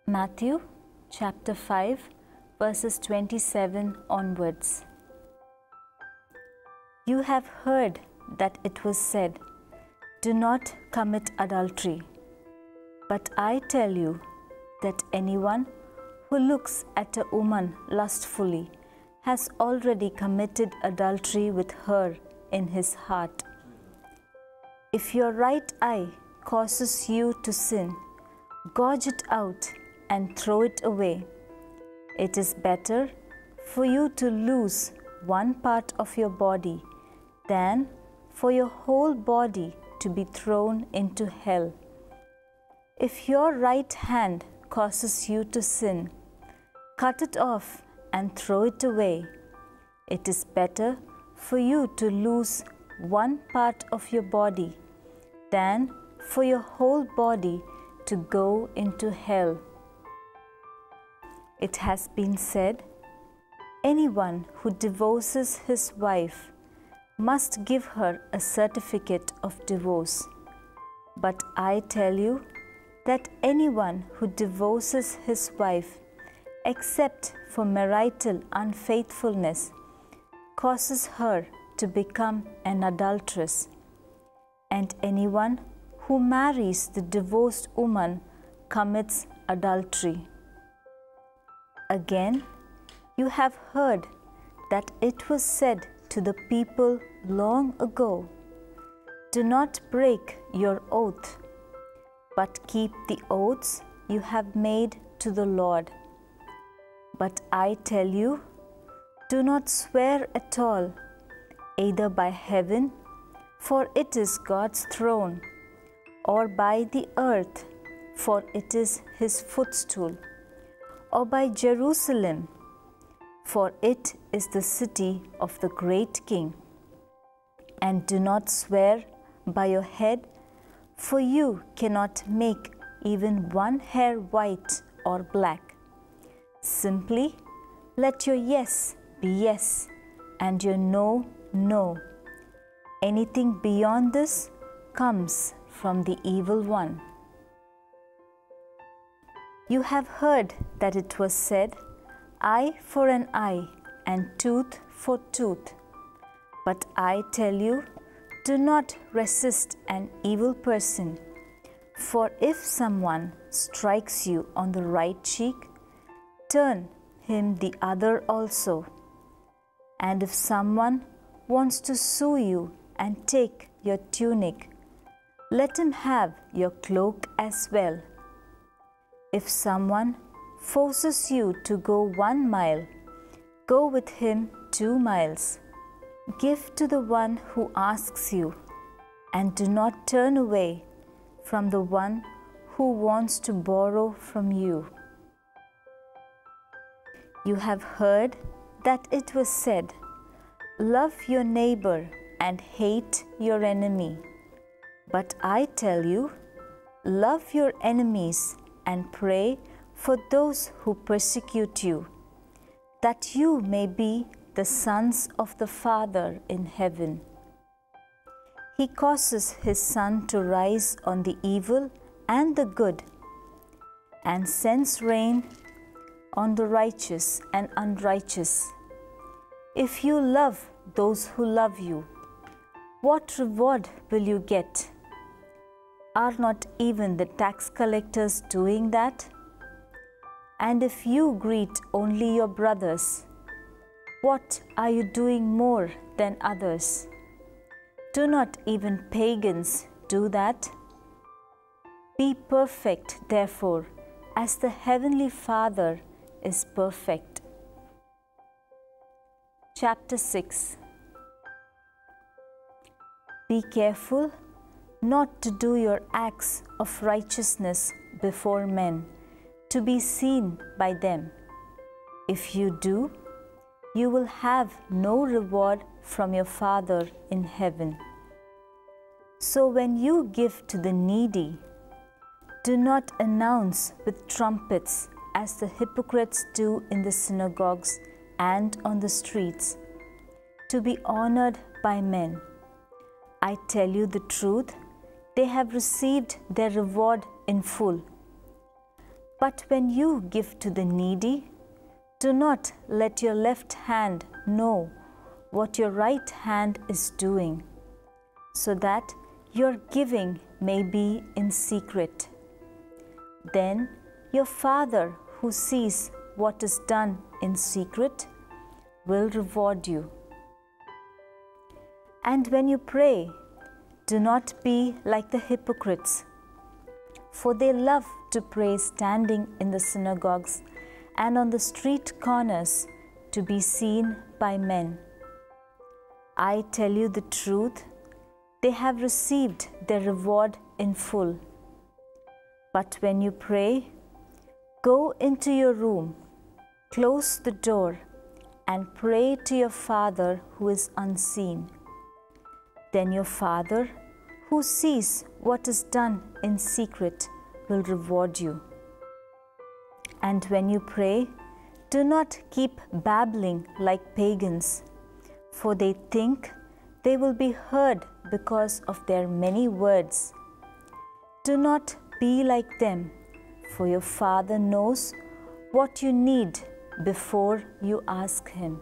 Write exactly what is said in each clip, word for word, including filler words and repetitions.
Matthew chapter five verses twenty-seven onwards. You have heard that it was said, "Do not commit adultery." But I tell you that anyone who looks at a woman lustfully has already committed adultery with her in his heart. If your right eye causes you to sin, gouge it out and throw it away. It is better for you to lose one part of your body than for your whole body to be thrown into hell. If your right hand causes you to sin, cut it off and throw it away. It is better for you to lose one part of your body than for your whole body to go into hell. It has been said, anyone who divorces his wife must give her a certificate of divorce. But I tell you that anyone who divorces his wife, except for marital unfaithfulness, causes her to become an adulteress. And anyone who marries the divorced woman commits adultery. Again, you have heard that it was said to the people long ago, "Do not break your oath, but keep the oaths you have made to the Lord." But I tell you, do not swear at all, either by heaven, for it is God's throne, or by the earth, for it is his footstool, or by Jerusalem, for it is the city of the great King. And do not swear by your head, for you cannot make even one hair white or black. Simply let your yes be yes, and your no, no. Anything beyond this comes from the evil one. You have heard that it was said, "Eye for an eye and tooth for tooth." But I tell you, do not resist an evil person, for if someone strikes you on the right cheek, turn him the other also. And if someone wants to sue you and take your tunic, let him have your cloak as well. If someone forces you to go one mile, go with him two miles. Give to the one who asks you, and do not turn away from the one who wants to borrow from you. You have heard that it was said, "Love your neighbor and hate your enemy." But I tell you, love your enemies and pray for those who persecute you, that you may be the sons of the Father in heaven. He causes his sun to rise on the evil and the good, and sends rain on the righteous and unrighteous. If you love those who love you, what reward will you get? Are not even the tax collectors doing that? And if you greet only your brothers, what are you doing more than others? Do not even pagans do that? Be perfect, therefore, as the Heavenly Father is perfect. Chapter six. Be careful not to do your acts of righteousness before men, to be seen by them. If you do, you will have no reward from your Father in heaven. So when you give to the needy, do not announce with trumpets as the hypocrites do in the synagogues and on the streets, to be honored by men. I tell you the truth, they have received their reward in full. But when you give to the needy, do not let your left hand know what your right hand is doing, so that your giving may be in secret. Then your Father who sees what is done in secret will reward you. And when you pray, do not be like the hypocrites, for they love to pray standing in the synagogues and on the street corners to be seen by men. I tell you the truth, they have received their reward in full. But when you pray, go into your room, close the door, and pray to your Father who is unseen. Then your Father, who sees what is done in secret, will reward you. And when you pray, do not keep babbling like pagans, for they think they will be heard because of their many words. Do not be like them, for your Father knows what you need before you ask Him.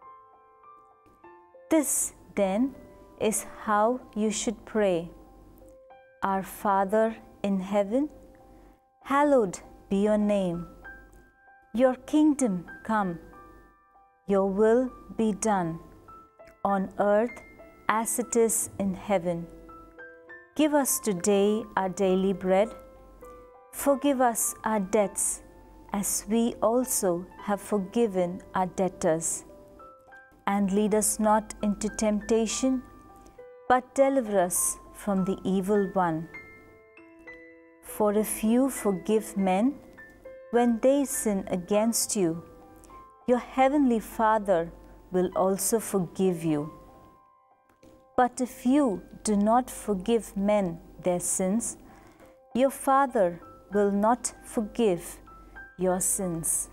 This, then, is how you should pray. Our Father in heaven, hallowed be your name. Your kingdom come, your will be done, on earth as it is in heaven. Give us today our daily bread. Forgive us our debts, as we also have forgiven our debtors. And lead us not into temptation, but deliver us from the evil one. For if you forgive men when they sin against you, your heavenly Father will also forgive you. But if you do not forgive men their sins, your Father will not forgive your sins.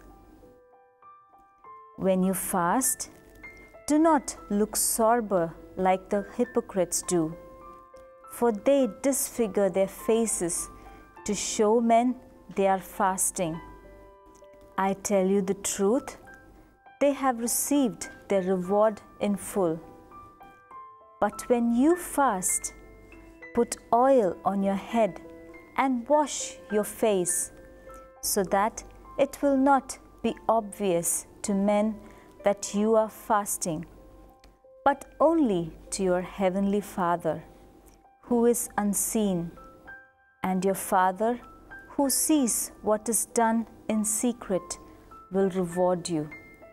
When you fast, do not look sober like the hypocrites do, for they disfigure their faces to show men they are fasting. I tell you the truth, they have received their reward in full. But when you fast, put oil on your head and wash your face, so that it will not be obvious to men that you are fasting, but only to your heavenly Father, who is unseen, and your Father, who sees what is done in secret, will reward you.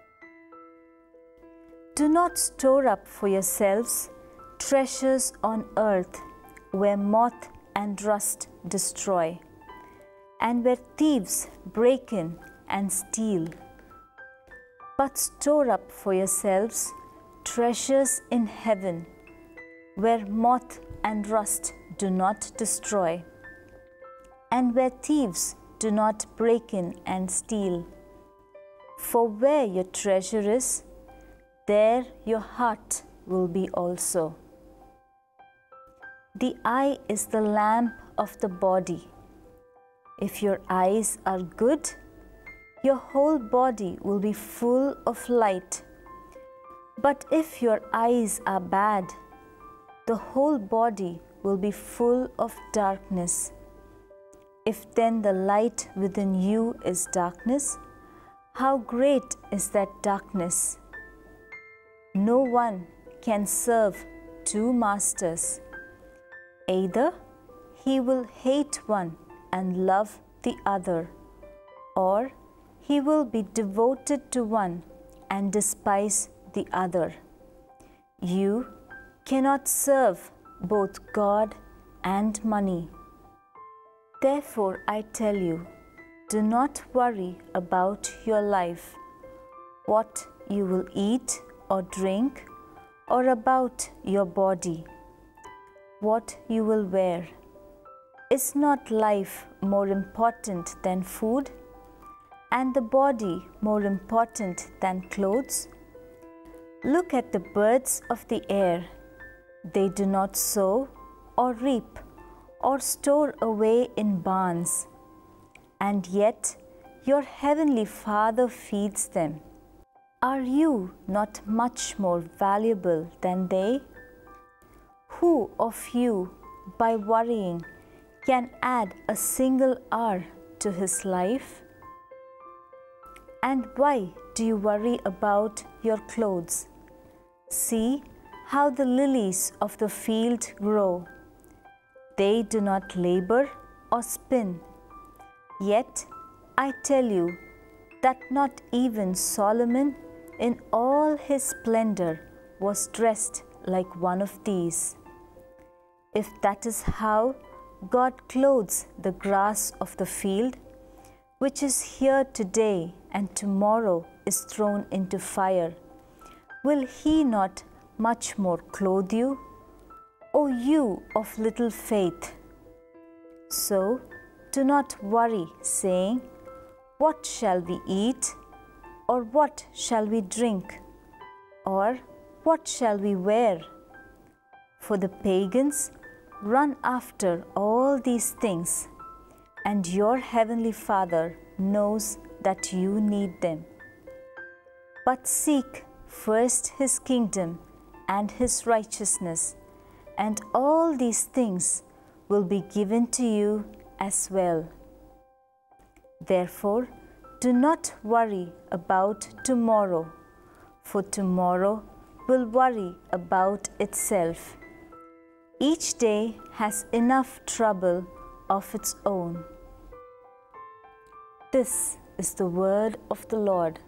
Do not store up for yourselves treasures on earth, where moth and rust destroy, and where thieves break in and steal. But store up for yourselves treasures in heaven, where moth and rust do not destroy, and where thieves do not break in and steal. For where your treasure is, there your heart will be also. The eye is the lamp of the body. If your eyes are good, your whole body will be full of light. But if your eyes are bad, the whole body will be full of darkness. If then the light within you is darkness, how great is that darkness? No one can serve two masters. Either he will hate one and love the other, or he will be devoted to one and despise the other. You cannot serve both God and money. Therefore, I tell you, do not worry about your life, what you will eat or drink, or about your body, what you will wear. Is not life more important than food, and the body more important than clothes? Look at the birds of the air. They do not sow or reap or store away in barns, and yet your heavenly Father feeds them. Are you not much more valuable than they? Who of you, by worrying, can add a single hour to his life? And why do you worry about your clothes? See how the lilies of the field grow. They do not labor or spin. Yet I tell you that not even Solomon in all his splendor was dressed like one of these. If that is how God clothes the grass of the field, which is here today and tomorrow is thrown into fire, will He not much more clothe you, O you of little faith? So do not worry, saying, what shall we eat? Or what shall we drink? Or what shall we wear? For the pagans run after all these things, and your heavenly Father knows that you need them. But seek first His kingdom and His righteousness, and all these things will be given to you as well. Therefore, do not worry about tomorrow, for tomorrow will worry about itself. Each day has enough trouble of its own. This is the word of the Lord.